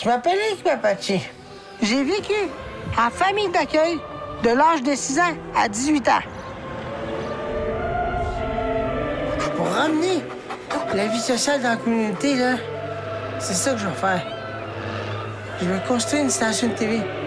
Je m'appelle Eric Papachi. J'ai vécu en famille d'accueil de l'âge de 6 ans à 18 ans. Pour ramener la vie sociale dans la communauté, là, c'est ça que je vais faire. Je vais construire une station de TV.